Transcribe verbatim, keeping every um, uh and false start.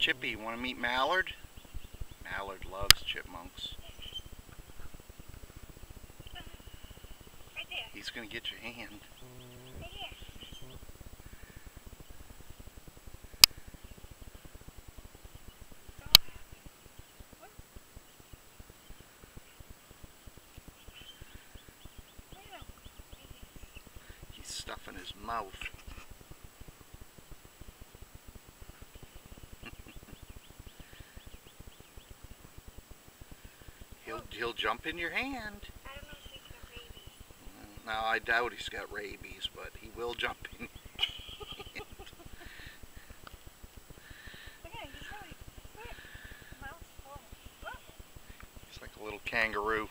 Chippy, want to meet Mallard? Mallard loves chipmunks. Right there. He's going to get your hand. Right here. He's stuffing his mouth. he'll he'll jump in your hand. I don't know if he's got rabies. No, I doubt he's got rabies, but he will jump in. Look at him, he's really fit. Mouth's full. Look. He's like a little kangaroo.